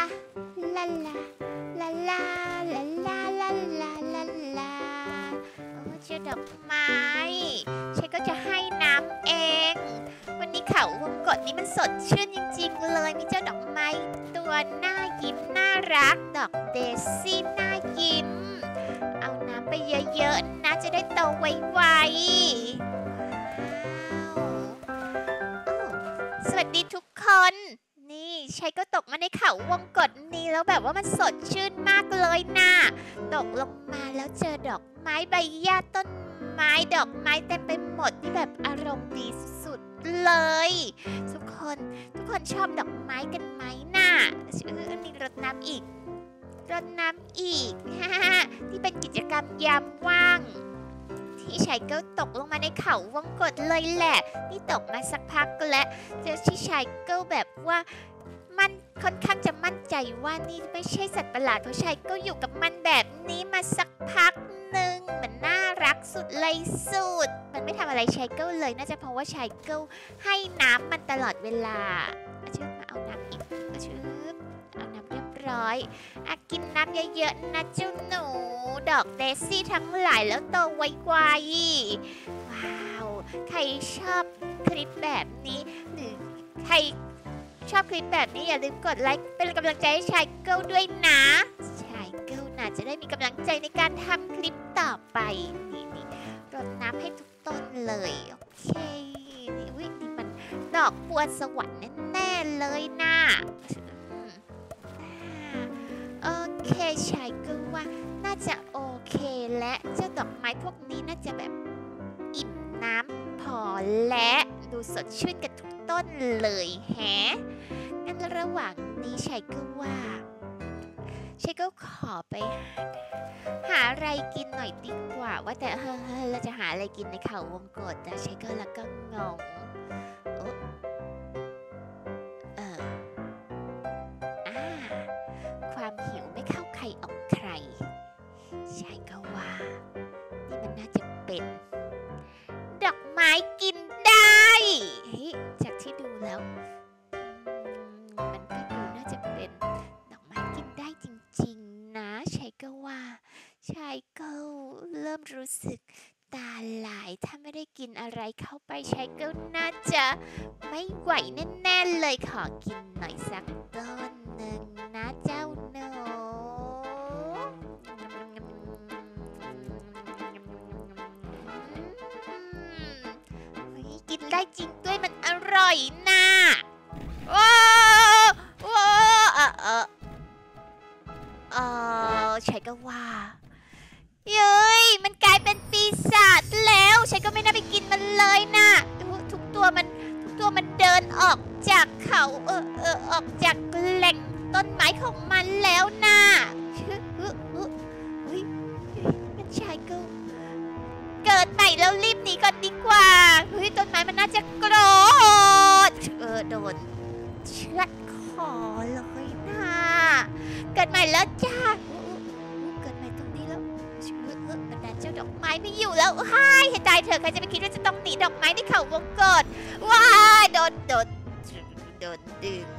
ลาลาลาลาลาลาลาลาลาลาเจ้าดอกไม้ฉันก็จะให้น้ำเองวันนี้เขาวงกตนี้มันสดชื่นจริงๆเลยมีเจ้าดอกไม้ตัวน่ายิ้มน่ารักดอกเดซี่น่ายิ้มเอาน้ำไปเยอะๆนะจะได้โตไวๆสวัสดีทุกคนนี่ชัยก็ตกมาในเขาวงกตนี้แล้วแบบว่ามันสดชื่นมากเลยนะตกลงมาแล้วเจอดอกไม้ใบหญ้าต้นไม้ดอกไม้เต็มไปหมดที่แบบอารมณ์ดีสุดๆเลยทุกคนชอบดอกไม้กันไหมน่ะมีรดน้ำอีกที่เป็นกิจกรรมยามว่างที่ชัยก็ตกลงมาในเขาวงกตเลยแหละนี่ตกมาสักพักแล้วเจอที่ชัยก็แบบว่ามันค่อนข้างจะมั่นใจว่านี่ไม่ใช่สัตว์ประหลาดเพราะชัยก็อยู่กับมันแบบนี้มาสักพักหนึ่งมันน่ารักสุดเลยสุดมันไม่ทำอะไรชัยก็เลยน่าจะเพราะว่าชัยก็ให้น้ำมันตลอดเวลาชื่อมาเอาน้ำอีกชื่อเอาน้ำเรียบร้อยกินน้ำเยอะๆนะเจ้าหนูดอกเดซี่ทั้งหลายแล้วโตไวๆว้าวใครชอบคลิปแบบนี้หรือใครชอบคลิปแบบนี้อย่าลืมกดไลค์เป็นกำลังใจให้ชายเกิลด้วยนะชายเกิลน่ะจะได้มีกำลังใจในการทำคลิปต่อไปนี่รดน้ำให้ทุกต้นเลยโอเคนี่วิ่งนี่มันดอกบัวสวรรค์แน่ๆเลยนะโอเคชายเกิลว่าน่าจะโอเคและเจ้าดอกไม้พวกนี้น่าจะแบบอิ่มน้ำพอและดูสดชื่นกันทุกต้นเลยแฮะงั้นระหว่างนี้ชัยก็ว่าชัยก็ขอไปหาอะไรกินหน่อยดีกว่าว่าแต่เราจะหาอะไรกินในเขาวงกตแต่ชัยก็แล้วก็งงความหิวไม่เข้าใครออกใครชัยก็ว่านี่มันน่าจะเป็นดอกไม้กินได้จากที่ดูแล้วมันก็ดูน่าจะเป็นดอกไม้กินได้จริงๆนะชัยก็ว่าชัยก็เริ่มรู้สึกตาลายถ้าไม่ได้กินอะไรเข้าไปชัยก็น่าจะไม่ไหวแน่ๆเลยขอกินหน่อยสักต้นหนึ่งนะเจ้าหนูกินได้จริงด้วยมันอร่อยนะว้าวชัยก็ว่าเย้ยมันกลายเป็นปีศาจแล้วชัยก็ไม่น่าไปกินมันเลยนะทุกตัวมันเดินออกจากเขาออกจากแหล่งต้นไม้ของมันแล้วนะมันชัยก็เกิดใหม่แล้วรีบหนีก่อนดีกว่าต้นไม้มันน่าจะโกรธโดนเชือดคอเลยนะเกิดใหม่แล้วจ้าเกิดใหม่ตรงนี้แล้วบรรดาเจ้าดอกไม้ไม่อยู่แล้วให้ตายเถอะใครจะไปคิดว่าจะต้องหนีดอกไม้ในเขาวงกตว้าโดนดึง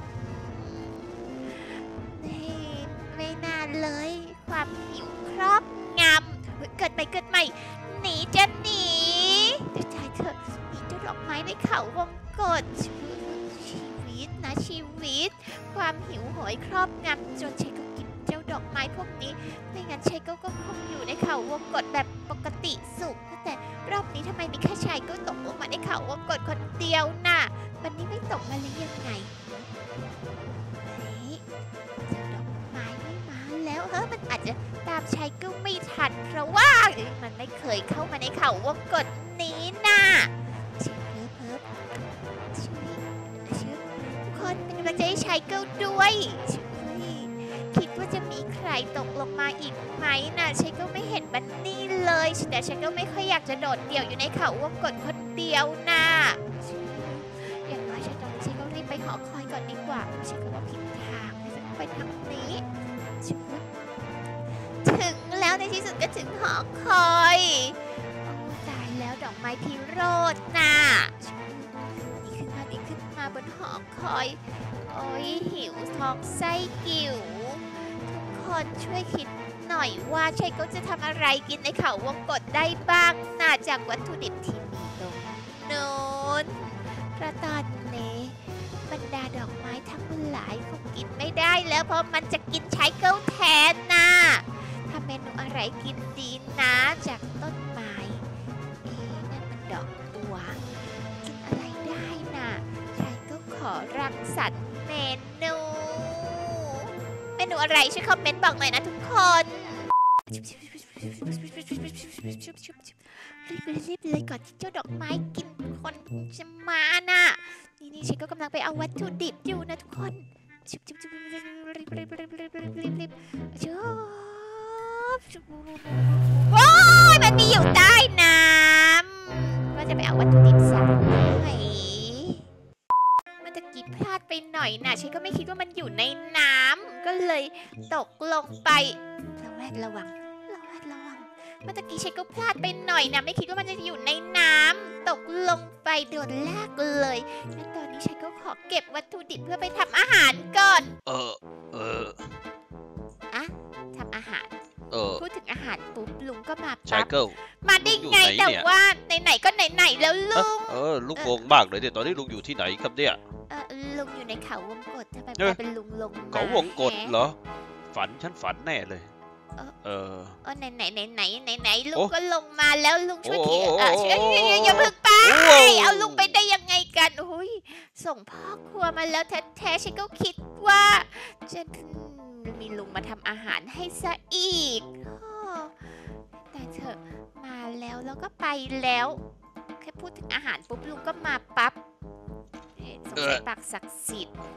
ไม่นานเลยความหิวครอบงำเกิดใหม่หนีจะหนีตายเถอะหนีเจ้าดอกไม้ในเขาวงกตชีวิตความหิวโหยครอบงำจนชัยก็กินเจ้าดอกไม้พวกนี้ไม่งั้นชัยก็คงอยู่ในเขาวงกตแบบปกติสุขแต่รอบนี้ทำไมมีแค่ชัยก็ตกลงมาในเขาวงกตคนเดียวน่ะวันนี้ไม่ตกมาเลยยังไงเจ้าดอกไม้ไม่มาแล้วมันอาจจะตามชัยก็ไม่ทันเพราะว่ามันไม่เคยเข้ามาในเขาวงกตนี้น่ะเป็นกำลังใจให้ชัยเกิลด้วยคิดว่าจะมีใครตกลงมาอีกไหมนะชัยเกิลไม่เห็นบันนี่เลยแต่ชัยเกิลไม่ค่อยอยากจะโดดเดี่ยวอยู่ในเขาวงกตคนเดียวนะอย่างน้อยชัยเกิลรีบไปหอคอยก่อนดีกว่าชัยเกิลว่าผิดทางไปทางนี้ถึงแล้วในที่สุดก็ถึงหอคอยตายแล้วดอกไม้พิโรจน์นะดีขึ้นมาบนหอคอยโอ้ยหิวท้องไส้กิ่วทุกคนช่วยคิดหน่อยว่าชัยก็จะทำอะไรกินในเขาวงกตได้บ้างน่าจากวัตถุดิบที่มีตรงนู้นเพราะตอนนี้บรรดาดอกไม้ทั้งหลายคงกินไม่ได้แล้วเพราะมันจะกินชัยเกิลแทนนะทำเมนูอะไรกินดีนะจากต้นไม้นั่นมันดอกบัวกินอะไรได้นะชัยก็ขอรังสรรค์เมนูอะไรช่วยคอมเมนต์บอกหน่อยนะทุกคนรีบเลยก่อนที่เจ้าดอกไม้กินคนจะมาน่ะนี่ฉันก็กำลังไปเอาวัตถุดิบอยู่นะทุกคนรีบโอ้ยมันมีอยู่ใต้น้ำว่าจะไปเอาวัตถุดิบสักหน่อยมันจะกินพลาดไปหน่อยนะฉันก็ไม่คิดว่ามันอยู่ในน้ำก็เลยตกลงไประวังเมื่อกี้ฉันก็พลาดไปหน่อยนะไม่คิดว่ามันจะอยู่ในน้ำตกลงไปโดนลากเลยงั้นตอนนี้ฉันก็ขอเก็บวัตถุดิบเพื่อไปทำอาหารก่อนทำอาหารพูดถึงอาหารปุ๊บลุงก็มาปั๊บมาได้ไงแต่ว่าไหนๆก็ไหนๆแล้วลุงลุงงงมากเลยเนี่ยตอนนี้ลุงอยู่ที่ไหนครับเนี่ยลุงอยู่ในเขาวงกตทำไมเป็นลุงลงมาเขาวงกตเหรอฉันฝันแน่เลยไหนลุงก็ลงมาแล้วลุงช่วยทีอย่าเพิ่งไปเอาลุงไปได้ยังไงกันโอ้ยส่งพ่อครัวมาแล้วแท้ๆฉันก็คิดว่าจะมีลุงมาทำอาหารให้ซะอีกแต่เธอมาแล้วก็ไปแล้วแค่พูดถึงอาหารปุ๊บลุงก็มาปั๊บสงสัยปากศักดิ์สิทธิ์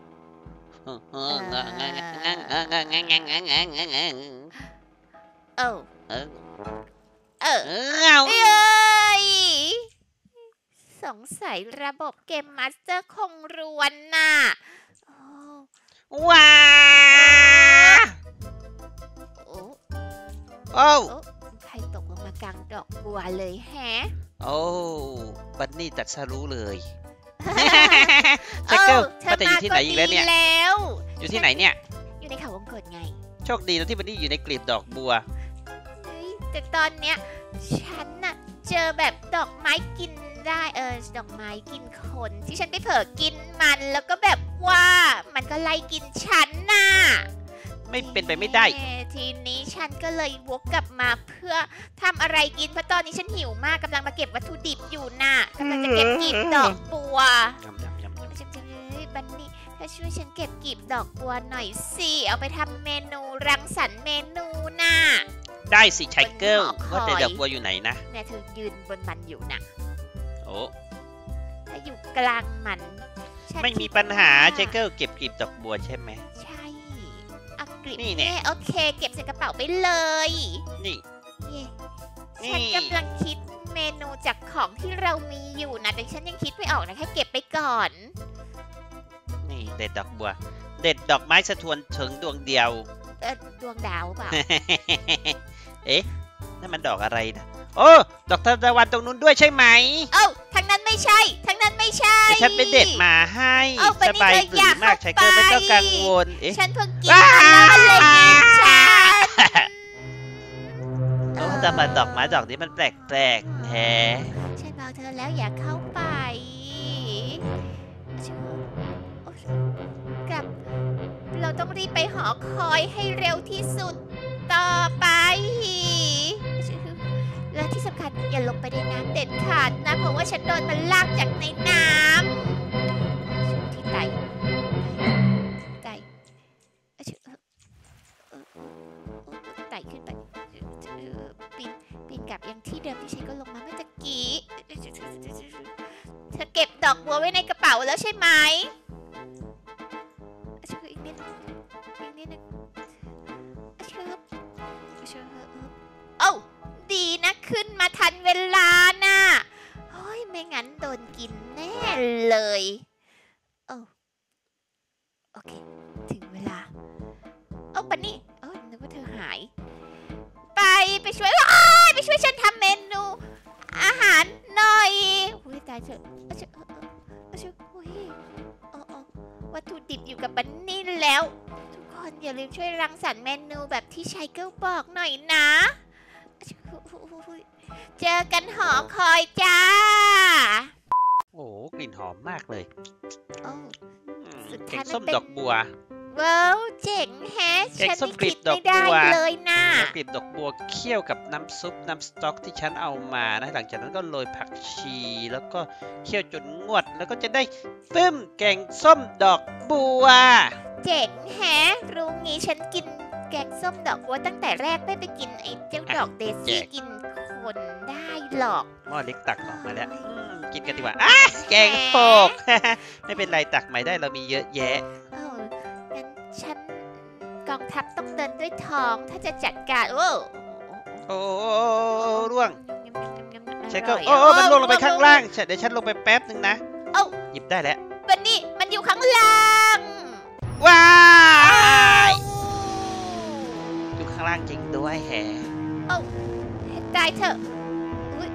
สงสัยระบบเกมมาสเตอร์คงรวนน่ะว้าใครตกลงมากลางดอกบัวเลยแฮะบันนี่ตัดสรู้เลยชักเกิลมาแต่อยู่ที่ไหนอีกแล้วเนี่ยอยู่ที่ไหนเนี่ยอยู่ในเขาวงกตไงโชคดีนะที่บันนี่อยู่ในกลีบดอกบัวแต่ตอนเนี้ยฉันน่ะเจอแบบดอกไม้กินได้ดอกไม้กินคนที่ฉันไปเผลอกินมันแล้วก็แบบว่ามันก็ไล่กินฉันน่ะไม่เป็นไปไม่ได้ทีนี้ฉันก็เลยวกกลับมาเพื่อทำอะไรกินเพราะตอนนี้ฉันหิวมากกำลังมาเก็บวัตถุดิบอยู่น่ะกำลังจะเก็บกีบดอกบัวบันนี่ถ้าช่วยฉันเก็บกีบดอกบัวหน่อยสิเอาไปทำเมนูรังสรรค์เมนูน่ะได้สิชัยเกิลว่าแต่ดอกบัวอยู่ไหนนะเนี่ยเธอยืนบนมันอยู่น่ะถ้าอยู่กลางมันไม่มีปัญหาชัยเกิลเก็บกีบดอกบัวใช่ไหมใช่เอากลีบนี่โอเคเก็บใส่กระเป๋าไปเลยนี่ฉันกำลังคิดเมนูจากของที่เรามีอยู่นะแต่ฉันยังคิดไม่ออกนะแค่เก็บไปก่อนนี่เด็ดดอกบัวเด็ดดอกไม้สะทวนถึงดวงเดียวดวงดาวเปล่านั่นมันดอกอะไรนะดอกทานตะวันตรงนู้นด้วยใช่ไหมทางนั้นไม่ใช่ฉันไปเด็ดมาให้สบายปรีมากชัยเกิลไม่ต้องกังวลฉันเพิ่งกินมันเลยกินฉันแต่มาดอกไม้ดอกนี้มันแปลกแฮะฉันบอกเธอแล้วอย่าเข้าไปกับเราต้องรีบไปหอคอยให้เร็วที่สุดต่อไปและที่สำคัญอย่าลงไปในน้ำเด็ดขาดนะเพราะว่าฉันโดนมันลากจากในน้ำที่ไต่ขึ้นไปปีนกลับยังที่เดิมที่ฉันก็ลงมาเมื่อตะกี้เธอเก็บดอกบัวไว้ในกระเป๋าแล้วใช่ไหมอีกนิดนึงดีนะขึ้นมาทันเวลาน่ะเฮ้ยไม่งั้นโดนกินแน่เลยโอเคถึงเวลาปันนี่นึกว่าเธอหายไปช่วยฉันทำเมนูอาหารหน่อยตายเถอะวัตถุดิบอย่าลืมช่วยรังสรรค์เมนูแบบที่ชายเกิลบอกหน่อยนะเจอกันหอคอยจ้าโอ้กลิ่นหอมมากเลยสุดแกท้ายงมันส้มเป็นดอกบัวว้าวเจ๋งแฮะแกงฉันส้มนี่กลีคิบดดอไม่กได้บัวเลยนะกลีบดอกบัวเคี่ยวกับน้ำซุปน้ำสต๊อกที่ฉันเอามานะหลังจากนั้นก็โรยผักชีแล้วก็เคี่ยวจนงวดแล้วก็จะได้ปึ้มแกงส้มดอกบัวเจ๋งแฮะรู้งี้ฉันกินแกงส้มดอกบัวตั้งแต่แรกไม่ไปกินไอ้เจ้าดอกเดซี่กินคนได้หรอกหม้อเล็กตักออกมาแล้วกินกันดีกว่าแกงโปก ไม่เป็นไรตักใหม่ได้เรามีเยอะแยะงั้นฉันกองทัพต้องเดินด้วยท้องถ้าจะจัดการโอ้โอ้ร่วงอฉันก็ร่อยโอ้มันล่วงลงไปข้างล่างเดี๋ยวฉันลงไปแป๊บนึงนะเอ้าหยิบได้แล้วบันนี่มันอยู่ข้างล่างว้ายอยู่ข้างล่างจริงด้วยแฮะตายเถอะอุ๊ย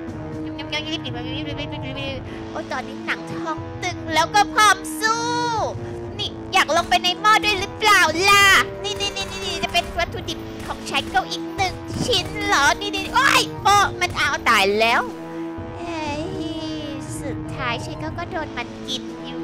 โอ้ตอนนี้หนังท้องตึงแล้วก็พร้อมสู้ นี่อยากลงไปในหม้อด้วยหรือเปล่าล่ะ นี่จะเป็นวัตถุดิบของชายเก้าอีก1 ชิ้นเหรอ นี่โอ้ยโปมันเอาตายแล้ว สุดท้ายชายเก้าก็โดนมันกินอยู่